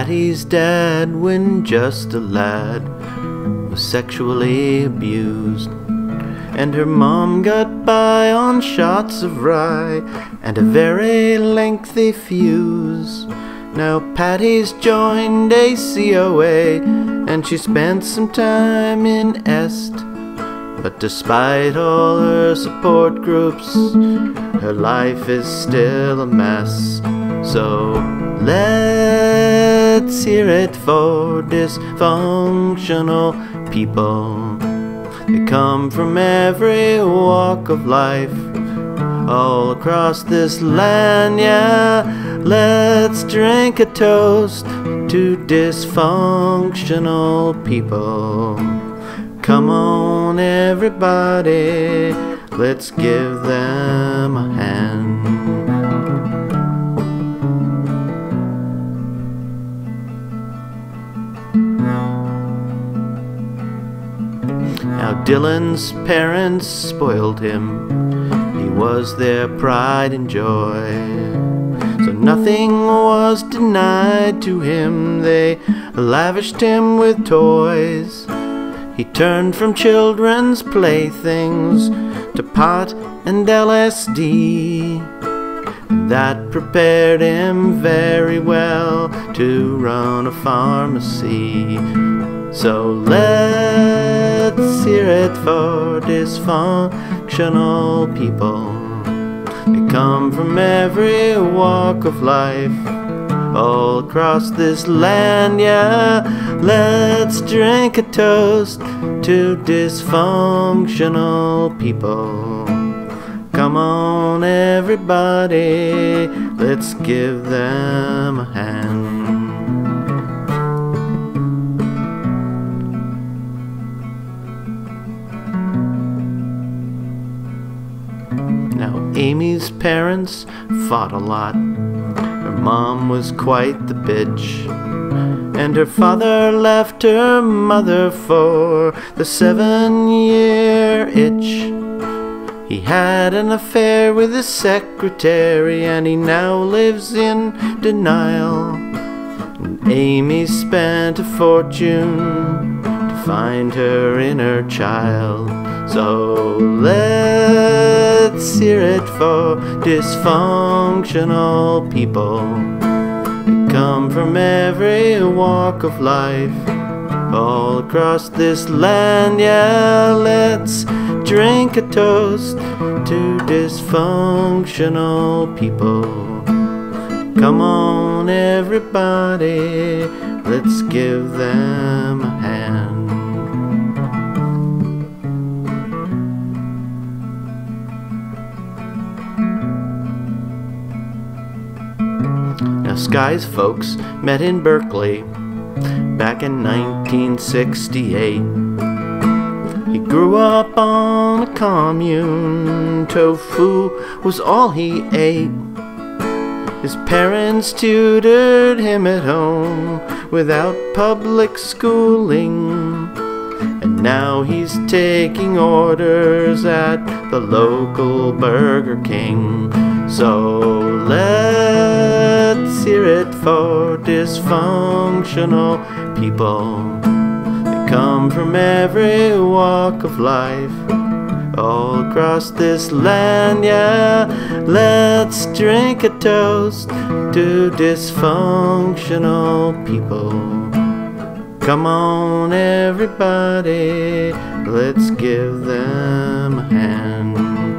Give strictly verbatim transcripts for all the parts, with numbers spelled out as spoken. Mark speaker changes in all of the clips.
Speaker 1: Patty's dad, when just a lad, was sexually abused, and her mom got by on shots of rye and a very lengthy fuse. Now Patty's joined a C O A, and she spent some time in Est. But despite all her support groups, her life is still a mess. So let's hear it for dysfunctional people. They come from every walk of life, all across this land, yeah. Let's drink a toast to dysfunctional people. Come on everybody, let's give them a hand. Now Dylan's parents spoiled him, he was their pride and joy. So nothing was denied to him, they lavished him with toys. He turned from children's playthings to pot and L S D. That prepared him very well to run a pharmacy. So let's hear it for dysfunctional people. They come from every walk of life, all across this land, yeah. Let's drink a toast to dysfunctional people. Come on everybody, let's give them a hand. Now Amy's parents fought a lot. Her mom was quite the bitch, and her father left her mother for the seven-year itch. He had an affair with his secretary, and he now lives in denial. And Amy spent a fortune to find her inner child. So let's hear it for dysfunctional people. They come from every walk of life, all across this land, yeah. Let's drink a toast to dysfunctional people. Come on everybody, let's give them a hand. Now Sky's folks met in Berkeley back in nineteen sixty-eight. He grew up on a commune, tofu was all he ate. His parents tutored him at home without public schooling, and now he's taking orders at the local Burger King. So let's hear it for dysfunctional people. They come from every walk of life, all across this land, yeah. Let's drink a toast to dysfunctional people. Come on everybody, let's give them a hand.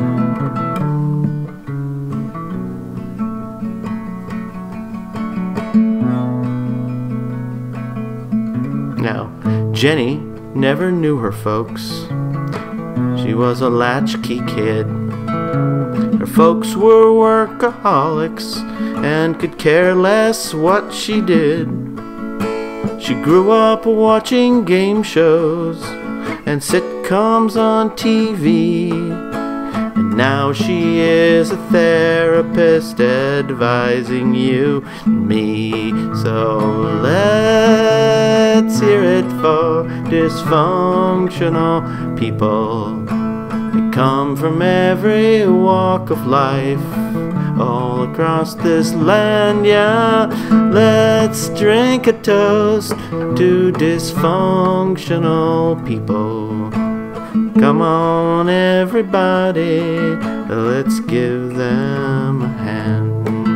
Speaker 1: Now, Jenny never knew her folks. She was a latchkey kid. Her folks were workaholics and could care less what she did. She grew up watching game shows and sitcoms on T V, and now she is a therapist advising you and me. So let's hear it for dysfunctional people. They come from every walk of life, all across this land, yeah. Let's drink a toast to dysfunctional people. Come on, everybody, let's give them a hand.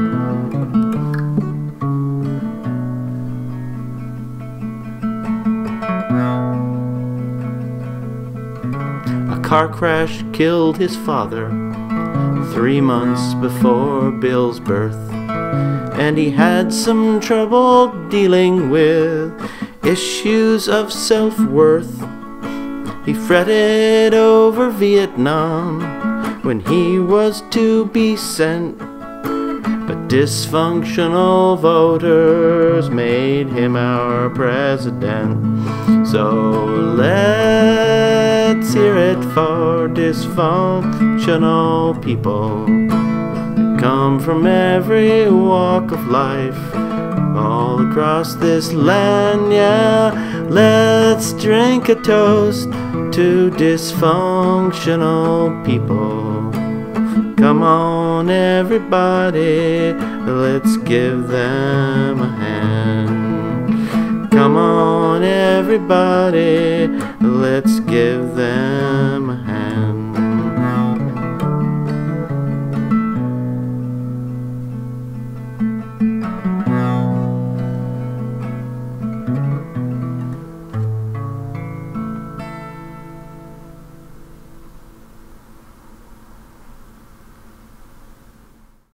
Speaker 1: A car crash killed his father three months before Bill's birth, and he had some trouble dealing with issues of self-worth. He fretted over Vietnam when he was to be sent, but dysfunctional voters made him our president. So let's hear it for dysfunctional people that come from every walk of life, all across this land, yeah. Let's drink a toast to dysfunctional people. Come on, everybody, let's give them a hand. Come on, everybody, let's give them